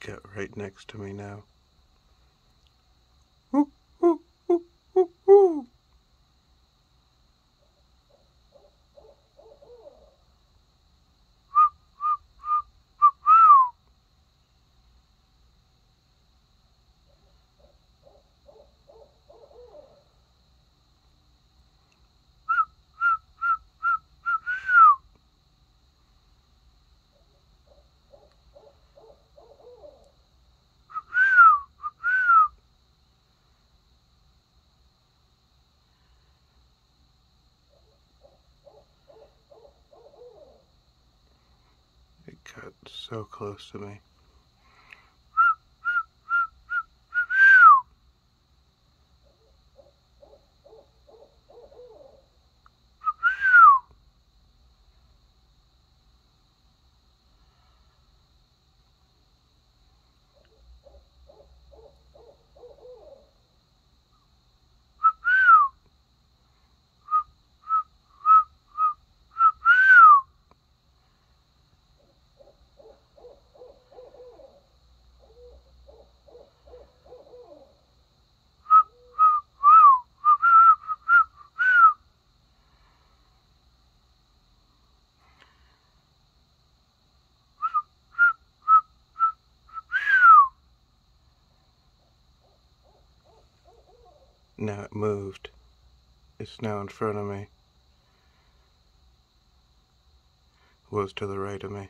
got right next to me now. Woo, woo, woo, woo, woo. It got so close to me. Now it moved. It's now in front of me. It was to the right of me.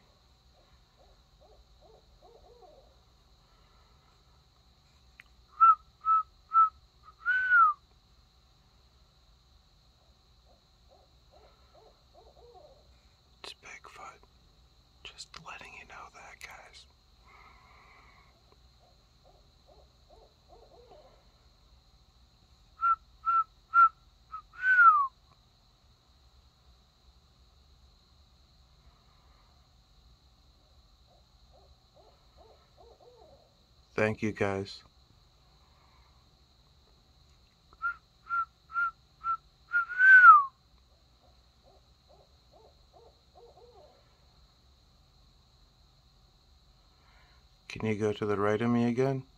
It's Bigfoot. Just letting you know that, guys. Thank you, guys. Can you go to the right of me again?